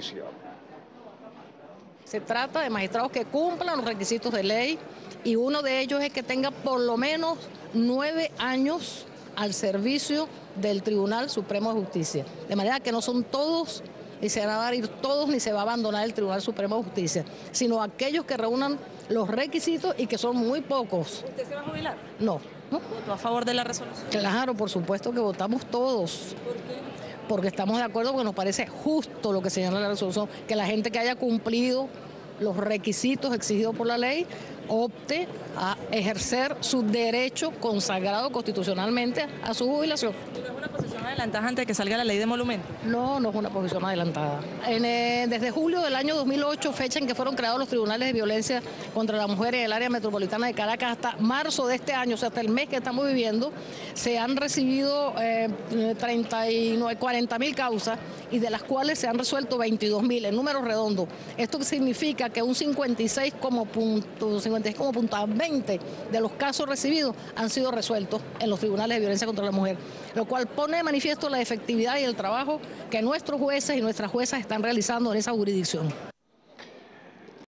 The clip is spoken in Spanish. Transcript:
jurisdicción. Se trata de magistrados que cumplan los requisitos de ley y uno de ellos es que tenga por lo menos 9 años al servicio del Tribunal Supremo de Justicia. De manera que no son todos, ni se van a ir todos, ni se va a abandonar el Tribunal Supremo de Justicia, sino aquellos que reúnan los requisitos y que son muy pocos. ¿Usted se va a jubilar? No. ¿Votó a favor de la resolución? Claro, por supuesto que votamos todos. ¿Por qué? Porque estamos de acuerdo, porque nos parece justo lo que señala la resolución, que la gente que haya cumplido los requisitos exigidos por la ley opte a ejercer su derecho consagrado constitucionalmente a su jubilación. ¿No es una posición adelantada antes de que salga la ley de monumentos? No, no es una posición adelantada. Desde julio del año 2008, fecha en que fueron creados los tribunales de violencia contra la mujer en el área metropolitana de Caracas, hasta marzo de este año, o sea, hasta el mes que estamos viviendo, se han recibido 40.000 causas y de las cuales se han resuelto 22.000, en números redondos. Esto significa que un 56,20 de los casos recibidos han sido resueltos en los tribunales de violencia contra la mujer, lo cual pone de manifiesto la efectividad y el trabajo que nuestros jueces y nuestras juezas están realizando en esa jurisdicción.